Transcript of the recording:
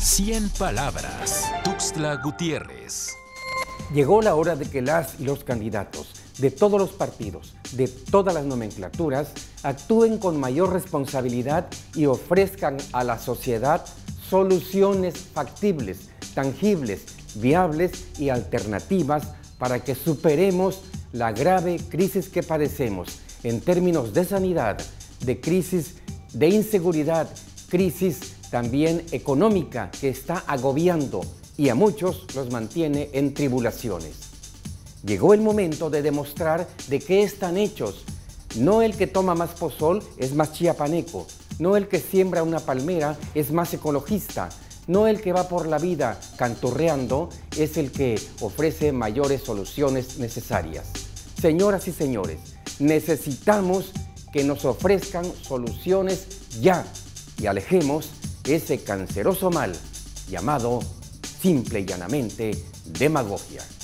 100 palabras. Tuxtla Gutiérrez. Llegó la hora de que las y los candidatos de todos los partidos, de todas las nomenclaturas, actúen con mayor responsabilidad y ofrezcan a la sociedad soluciones factibles, tangibles, viables y alternativas para que superemos la grave crisis que padecemos en términos de sanidad, de crisis de inseguridad, crisis también económica que está agobiando y a muchos los mantiene en tribulaciones. Llegó el momento de demostrar de qué están hechos. No el que toma más pozol es más chiapaneco, no el que siembra una palmera es más ecologista, no el que va por la vida canturreando es el que ofrece mayores soluciones necesarias. Señoras y señores, necesitamos que nos ofrezcan soluciones ya y alejemos ese canceroso mal llamado simple y llanamente demagogia.